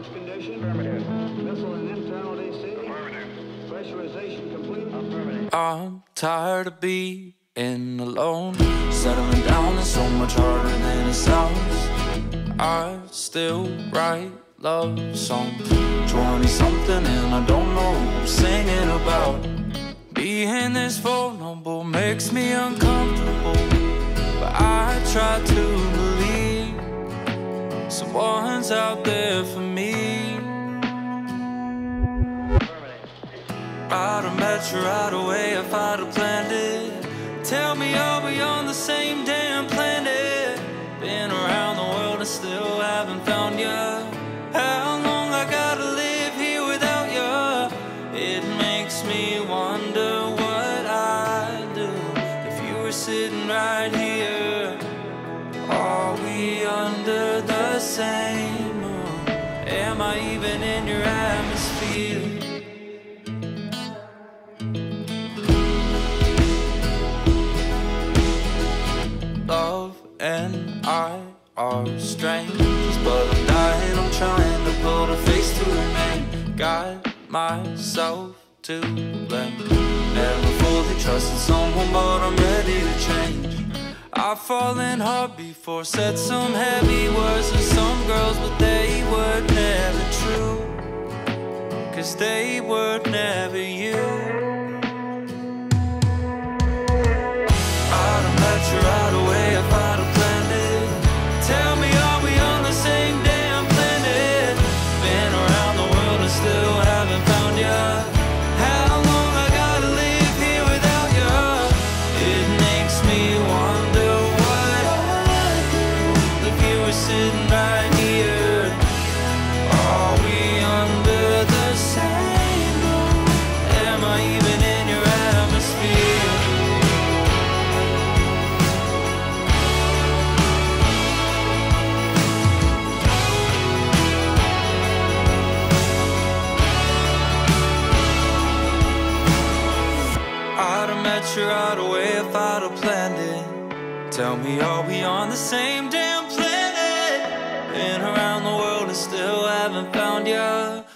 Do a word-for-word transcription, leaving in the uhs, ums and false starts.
Launch condition. Affirmative. Missile and internal D C. Affirmative. Pressurization complete. Affirmative. I'm tired of being alone. Settling down is so much harder than it sounds. I still write love songs. Twenty something and I don't know who I'm singing about. Being this vulnerable makes me uncomfortable, but I try to believe someone's out there for me. I'd have met you right away if I'd have planned it. Tell me, are we on the same damn planet? Been around the world and still haven't found ya. How long I gotta live here without ya? It makes me wonder what I'd do if you were sitting right here. Are we under the same moon? Am I even in your atmosphere? Love and I are strangers, but I'm dying, I'm trying to put a face to the name. Got myself to blame. Never fully trusted someone, but I'm ready to change. I've fallen hard before, said some heavy words to some girls, but they were never true, 'cause they were never you. I'd have met you right away if I'd have planned it. Tell me, are we on the same damn planet? Been around the world and still haven't found ya. How long I gotta live here without ya? It makes me wonder what I'd do if you were sitting right here. Are we under the same moon? Am I even in your atmosphere? I'd have met you right away if I'd have planned it. Tell me, are we on the same damn planet? Been around the world and still haven't found ya.